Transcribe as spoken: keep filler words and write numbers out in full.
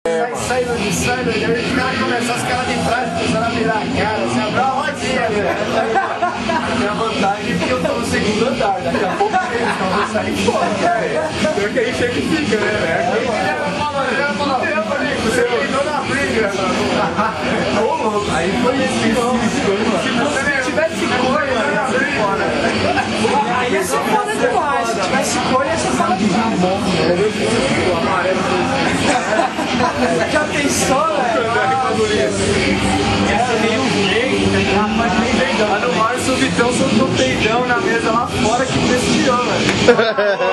Sai, sai, sai, sai, os caras começaram, os caras de trás começaram a virar a cara, você abriu uma rodinha, velho. Minha vantagem é que eu tô no segundo andar, daqui a pouco eles vão sair fora, velho. Pior que aí chega e fica, né, velho? Você pegou na briga, mano. Ô, louco. Aí foi isso, se você tivesse coisa, ia abrir fora. Aí ia ser foda demais. Se tivesse coisa, ia ser foda demais. Já pensou, velho? Essa nem um jeito, rapaz, nem peidão. Lá no Márcio, o Vitão soltou peidão na mesa lá fora que prestigiou, velho.